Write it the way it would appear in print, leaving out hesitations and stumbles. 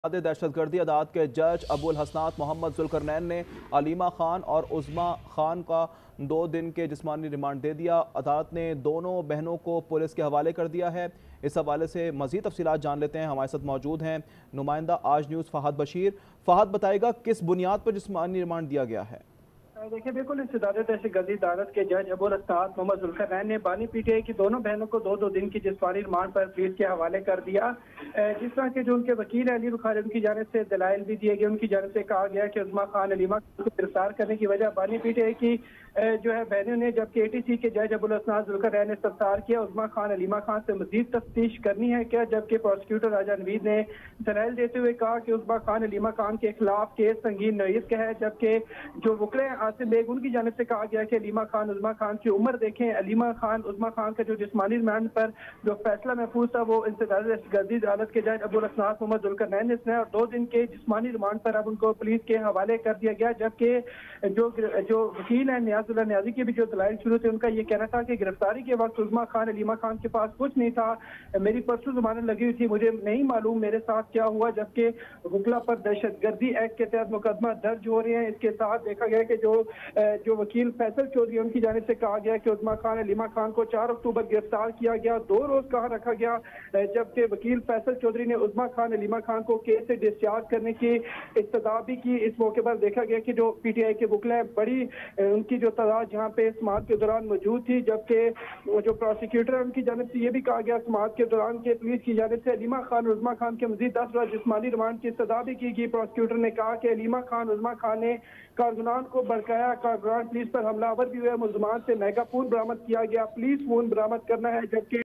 दहशतगर्दी अदालत के जज अबुल हसनात मोहम्मद जुल्करनैन ने अलीमा खान और उज़्मा खान का 2 दिन के जिस्मानी रिमांड दे दिया। अदालत ने दोनों बहनों को पुलिस के हवाले कर दिया है। इस हवाले से मज़ीद तफसीलात जान लेते हैं। हमारे साथ मौजूद हैं नुमाइंदा आज न्यूज़ फ़हद बशीर। फ़हद, बताएगा किस बुनियाद पर जिस्मानी रिमांड दिया गया है? देखिए, बिल्कुल इस दहशतगर्दी अदालत के जज अबुल हसनात मोहम्मद जुल्करनैन ने बानी पीटीआई की दोनों बहनों को 2-2 दिन की जिस्मानी रिमांड पर पुलिस के हवाले कर दिया। जिस तरह के जो उनके वकील है अलीमा खान, उनकी जानिब से दलाइल भी दिए गए। उनकी जानिब से कहा गया कि उज़्मा खान अलीमा को गिरफ्तार करने की वजह बानी पीटीआई की जो है बहनों ने, जबकि एटीसी के जज अबुल हसनात जुल्करनैन ने इस्तफसार किया उज़्मा खान अलीमा खान से मजीद तफ्तीश करनी है क्या, जबकि प्रोसिक्यूटर राजा नवीद ने दलाइल देते हुए कहा कि उज़्मा खान अलीमा खान के खिलाफ केस संगीन नोयत का है। जबकि जो वकील हैं आसिम बेग, उनकी जानिब से कहा गया कि अलीमा खान उज़्मा खान की उम्र देखें। अलीमा खान उज़्मा खान का जो जिस्मानी रिमांड पर जो फैसला महफूज था वो दहशतगर्दी अदालत के जज अबुल हसनात मोहम्मद जुल्करनैन ने सुना और 2 दिन के जिस्मानी रिमांड पर अब उनको पुलिस के हवाले कर दिया गया। जबकि जो वकील है नियाजुल्लाह नियाजी के भी जो दलाइल शुरू थे, उनका ये कहना था कि गिरफ्तारी के वक्त उज़्मा खान अलीमा खान के पास कुछ नहीं था, मेरी परसों जमानत लगी हुई थी, मुझे नहीं मालूम मेरे साथ क्या हुआ। जबकि वकला पर दहशतगर्दी एक्ट के तहत मुकदमा दर्ज हो रहे हैं। इसके साथ देखा गया कि जो वकील फैसल चौधरी, उनकी जानिब से कहा गया कि उज़्मा खान अलीमा खान को 4 अक्टूबर गिरफ्तार किया गया, 2 रोज कहाँ रखा गया। जबकि वकील फैसल चौधरी ने उज़्मा खान अलीमा खान को केस से डिस्चार्ज करने की इस्तदा भी की। इस मौके पर देखा गया कि जो पीटीआई के वकील हैं, बड़ी उनकी जो तादाद यहाँ पे समाअत के दौरान मौजूद थी। जबकि जो प्रोसिक्यूटर है, उनकी जानिब से ये भी कहा गया समाअत के दौरान के पुलिस की जानिब से अलीमा खान और उज़्मा खान के मजीद 10 रोज जिस्मानी रिमांड की इस्तदा भी की गई। प्रोसिक्यूटर ने कहा कि अलीमा खान उज़्मा खान ने कारकुनान को भड़काया, कारकुनान पुलिस पर हमलावर भी हुए, मुलजमान से महंगा फोन बरामद किया गया, पुलिस फोन बरामद करना है। जबकि